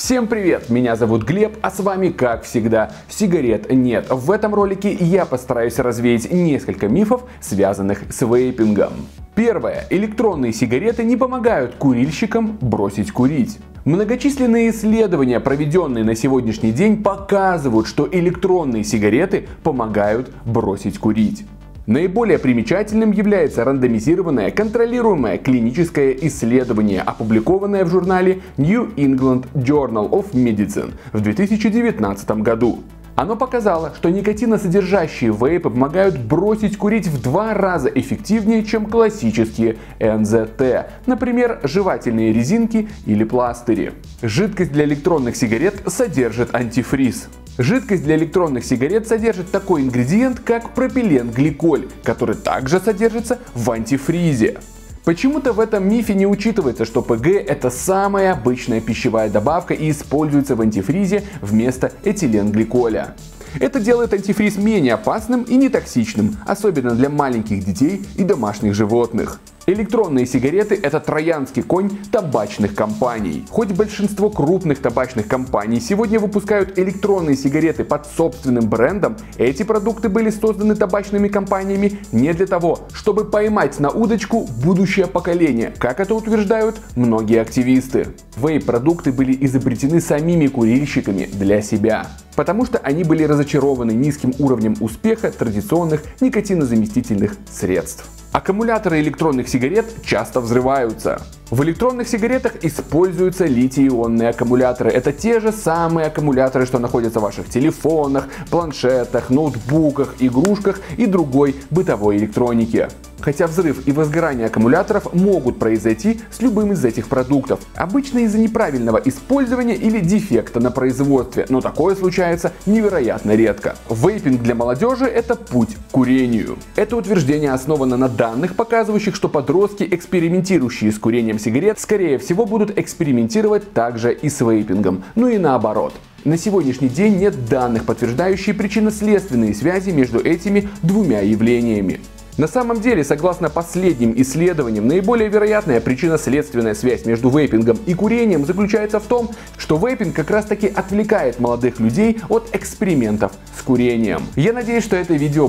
Всем привет, меня зовут Глеб, а с вами, как всегда, сигарет нет. В этом ролике я постараюсь развеять несколько мифов, связанных с вейпингом. Первое. Электронные сигареты не помогают курильщикам бросить курить. Многочисленные исследования, проведенные на сегодняшний день, показывают, что электронные сигареты помогают бросить курить. Наиболее примечательным является рандомизированное контролируемое клиническое исследование, опубликованное в журнале New England Journal of Medicine в 2019 году. Оно показало, что никотиносодержащие вейпы помогают бросить курить в 2 раза эффективнее, чем классические НЗТ, например, жевательные резинки или пластыри. Жидкость для электронных сигарет содержит антифриз. Жидкость для электронных сигарет содержит такой ингредиент, как пропиленгликоль, который также содержится в антифризе. Почему-то в этом мифе не учитывается, что ПГ – это самая обычная пищевая добавка и используется в антифризе вместо этиленгликоля. Это делает антифриз менее опасным и нетоксичным, особенно для маленьких детей и домашних животных. Электронные сигареты – это троянский конь табачных компаний. Хоть большинство крупных табачных компаний сегодня выпускают электронные сигареты под собственным брендом, эти продукты были созданы табачными компаниями не для того, чтобы поймать на удочку будущее поколение, как это утверждают многие активисты. Вейп-продукты были изобретены самими курильщиками для себя, потому что они были разочарованы низким уровнем успеха традиционных никотинозаместительных средств. Аккумуляторы электронных сигарет часто взрываются. В электронных сигаретах используются литий-ионные аккумуляторы. Это те же самые аккумуляторы, что находятся в ваших телефонах, планшетах, ноутбуках, игрушках и другой бытовой электронике. Хотя взрыв и возгорание аккумуляторов могут произойти с любым из этих продуктов. Обычно из-за неправильного использования или дефекта на производстве, но такое случается невероятно редко. Вейпинг для молодежи – это путь к курению. Это утверждение основано на данных, показывающих, что подростки, экспериментирующие с курением сигарет, скорее всего будут экспериментировать также и с вейпингом, ну и наоборот. На сегодняшний день нет данных, подтверждающих причинно-следственные связи между этими двумя явлениями. На самом деле, согласно последним исследованиям, наиболее вероятная причинно-следственная связь между вейпингом и курением заключается в том, что вейпинг как раз таки отвлекает молодых людей от экспериментов с курением. Я надеюсь, что это видео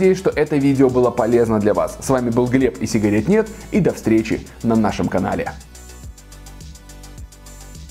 было полезно для вас. С вами был Глеб и сигарет нет, и до встречи на нашем канале.